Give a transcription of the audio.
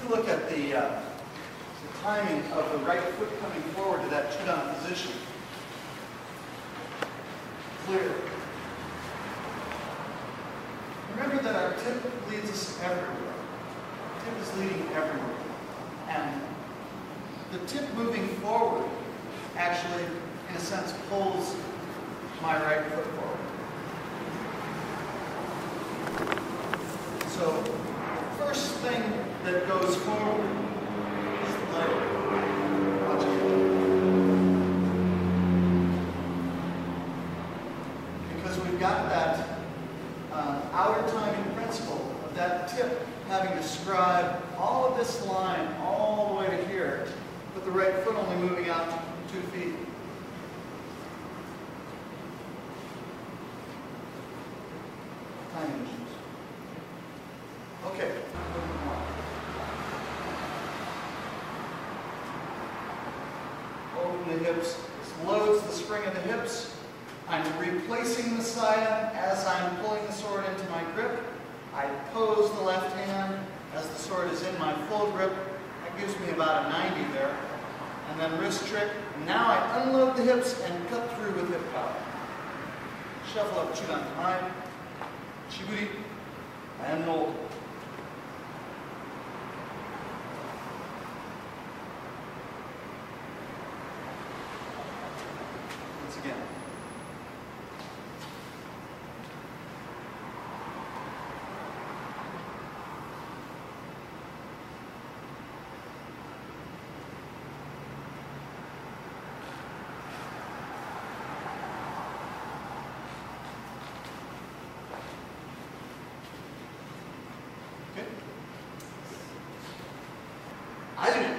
Take a look at the timing of the right foot coming forward to that chudan position. Clear. Remember that our tip leads us everywhere. Tip is leading everywhere. And the tip moving forward actually, in a sense, pulls my right foot forward. So, the first thing that goes forward is the leg. Watch it. Because we've got that outer timing principle of that tip having to scribe all of this line all the way to here, with the right foot only moving out 2 feet. Timing issues. Okay. Open the hips. This loads the spring of the hips. I'm replacing the saya as I'm pulling the sword into my grip. I pose the left hand as the sword is in my full grip. That gives me about a 90 there. And then wrist trick. Now I unload the hips and cut through with hip power. Shuffle up chudan time. Shiburi and no. Once again. I do